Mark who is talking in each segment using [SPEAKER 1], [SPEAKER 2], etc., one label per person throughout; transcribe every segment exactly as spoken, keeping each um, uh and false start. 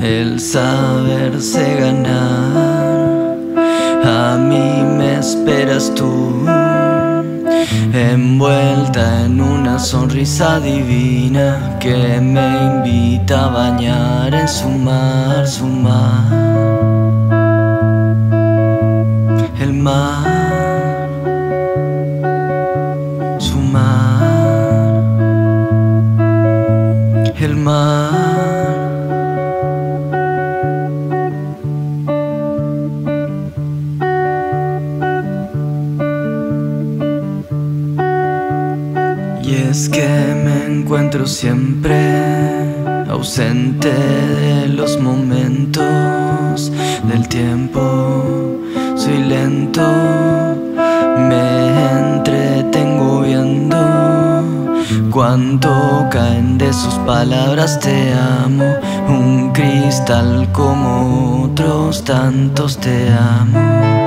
[SPEAKER 1] el saberse ganar. A mí me esperas tú, envuelta en una sonrisa divina que me invita a bañar en su mar, su mar. El mar, su mar, el mar. Y es que me encuentro siempre ausente de los momentos del tiempo. Soy lento, me entretengo viendo cuánto caen de sus palabras te amo. Un cristal como otros tantos te amo.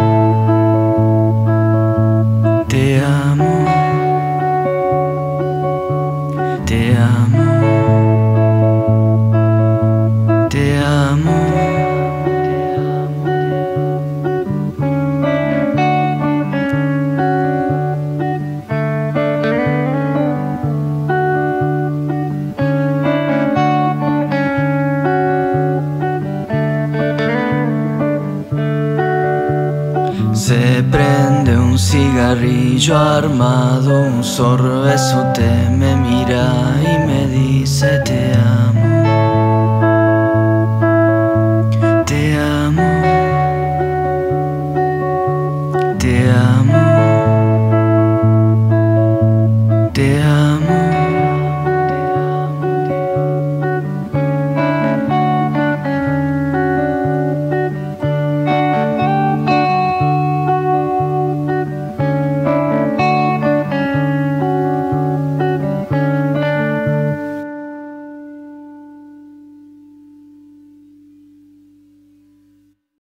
[SPEAKER 1] Te amo. Te amo, te amo. Se prende un cigarrillo armado, un sorbesote me mira y me dice te amo.